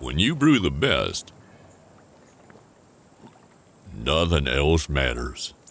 When you brew the best, nothing else matters.